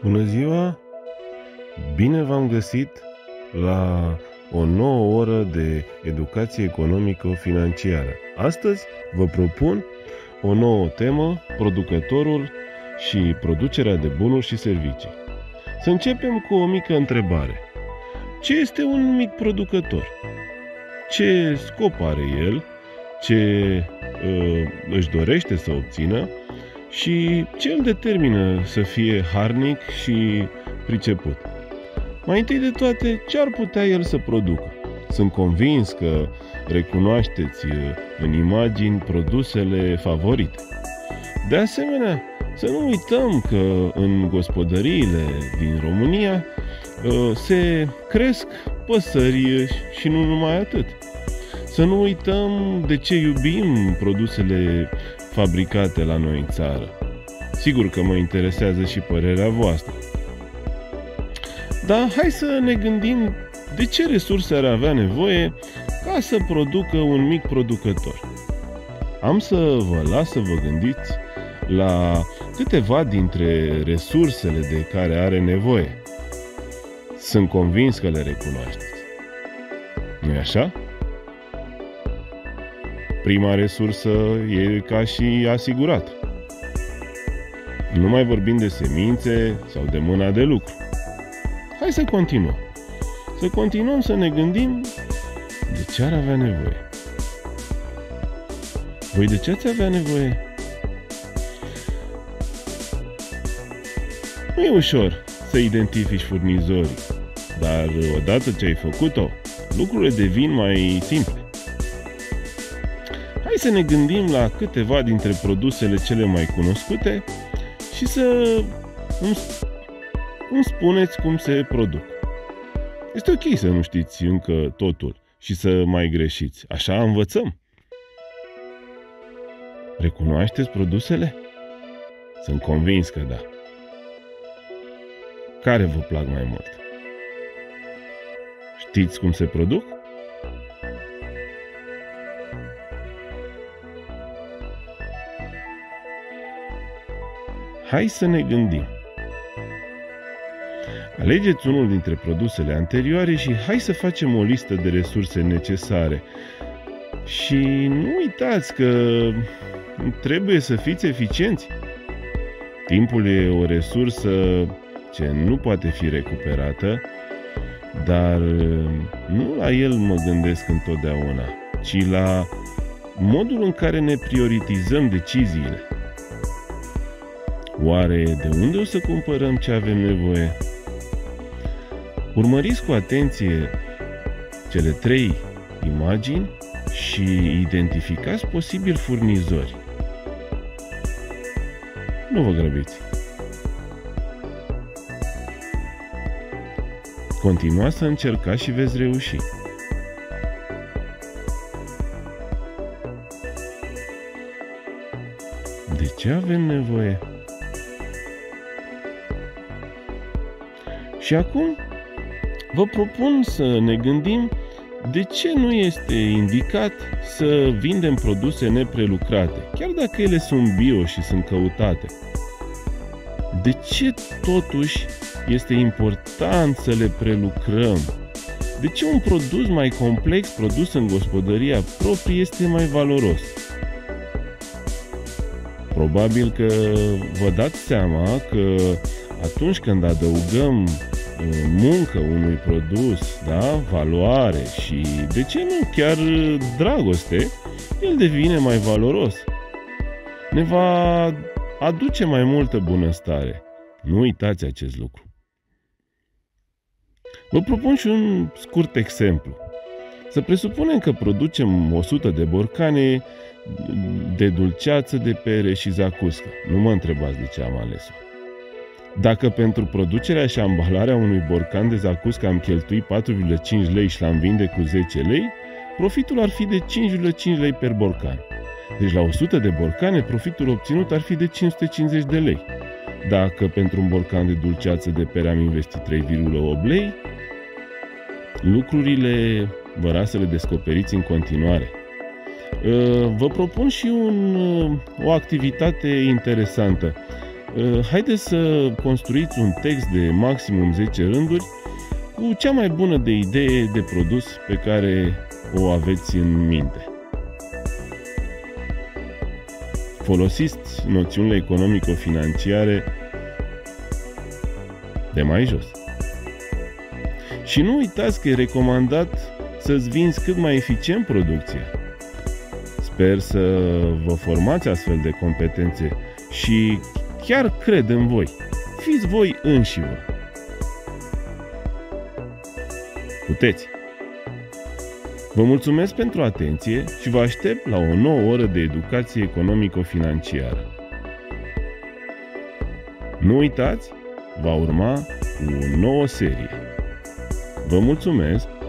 Bună ziua! Bine v-am găsit la o nouă oră de educație economico-financiară. Astăzi vă propun o nouă temă, producătorul și producerea de bunuri și servicii. Să începem cu o mică întrebare. Ce este un mic producător? Ce scop are el? Ce își dorește să obțină? Și ce îl determină să fie harnic și priceput? Mai întâi de toate, ce ar putea el să producă? Sunt convins că recunoașteți în imagini produsele favorite. De asemenea, să nu uităm că în gospodăriile din România se cresc păsări și nu numai atât. Să nu uităm de ce iubim produsele fabricate la noi în țară. Sigur că mă interesează și părerea voastră. Dar hai să ne gândim de ce resurse ar avea nevoie ca să producă un mic producător. Am să vă las să vă gândiți la câteva dintre resursele de care are nevoie. Sunt convins că le recunoașteți. Nu-i așa? Prima resursă e ca și asigurat. Nu mai vorbim de semințe sau de mâna de lucru. Hai să continuăm. Să continuăm să ne gândim de ce ar avea nevoie. Voi de ce ați avea nevoie? Nu e ușor să identifici furnizorii, dar odată ce ai făcut-o, lucrurile devin mai simple. Hai să ne gândim la câteva dintre produsele cele mai cunoscute și să îmi spuneți cum se produc. Este ok să nu știți încă totul și să mai greșiți. Așa învățăm. Recunoașteți produsele? Sunt convins că da. Care vă plac mai mult? Știți cum se produc? Hai să ne gândim. Alegeți unul dintre produsele anterioare și hai să facem o listă de resurse necesare. Și nu uitați că trebuie să fiți eficienți. Timpul e o resursă ce nu poate fi recuperată, dar nu la el mă gândesc întotdeauna, ci la modul în care ne prioritizăm deciziile. Oare de unde o să cumpărăm ce avem nevoie? Urmăriți cu atenție cele 3 imagini și identificați posibil furnizori. Nu vă grăbiți. Continuați să încercați și veți reuși. De ce avem nevoie? Și acum vă propun să ne gândim de ce nu este indicat să vindem produse neprelucrate, chiar dacă ele sunt bio și sunt căutate. De ce totuși este important să le prelucrăm? De ce un produs mai complex produs în gospodăria proprie este mai valoros? Probabil că vă dați seama că atunci când adăugăm muncă unui produs, da, valoare și, de ce nu, chiar dragoste, el devine mai valoros. Ne va aduce mai multă bunăstare. Nu uitați acest lucru. Vă propun și un scurt exemplu. Să presupunem că producem 100 de borcane de dulceață, de pere și zacuscă. Nu mă întrebați de ce am ales-o. Dacă pentru producerea și ambalarea unui borcan de zacuscă am cheltuit 4,5 lei și l-am vinde cu 10 lei, profitul ar fi de 5,5 lei per borcan. Deci la 100 de borcane, profitul obținut ar fi de 550 de lei. Dacă pentru un borcan de dulceață de pere am investit 3,8 lei, lucrurile vă las să le descoperiți în continuare. Vă propun și o activitate interesantă. Haideți să construiți un text de maximum 10 rânduri cu cea mai bună de idee de produs pe care o aveți în minte. Folosiți noțiunile economico-financiare de mai jos. Și nu uitați că e recomandat să-ți vinzi cât mai eficient producția. Sper să vă formați astfel de competențe și chiar cred în voi. Fiți voi înși-vă. Puteți! Vă mulțumesc pentru atenție și vă aștept la o nouă oră de educație economico-financiară. Nu uitați, va urma o nouă serie. Vă mulțumesc